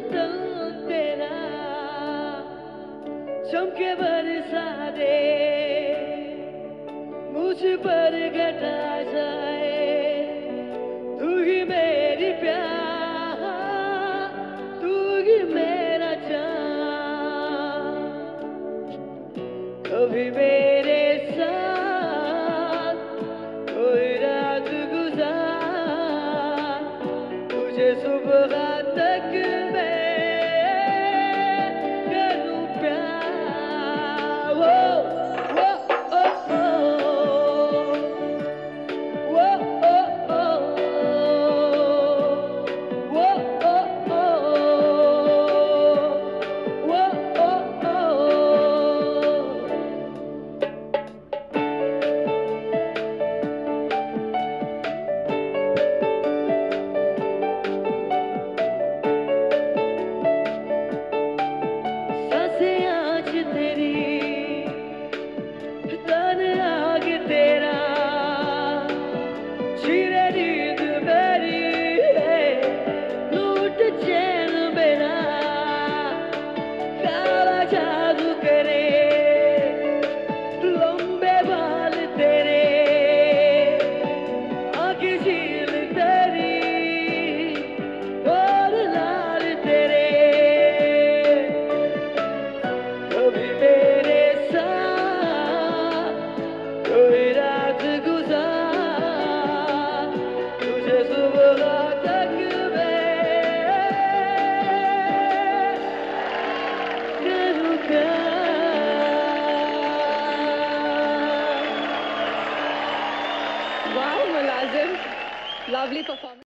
तन तेरा चमके बरसा दे, मुझ पर घटा जाए, तू ही मेरी प्यार, तू ही मेरा जान। कभी मेरे साथ कोई रात गुजार, तुझे सुबह तक मैं करूं प्यार। वो ओ ओ वो ओ ओ वो ओ वो ओ। सांसें आज तेरी, तन आग तेरा, चीरे नींद मेरी है, लूट चैन मेरा, काला जादू करे, लंबे बाल तेरे, आंखें झील तेरी और लाल तेरे। कभी मेरे साथ कोई रात गुजार, तुझे सुबह तक मैं करूं प्यार। Wow, Mulazim. Lovely performance.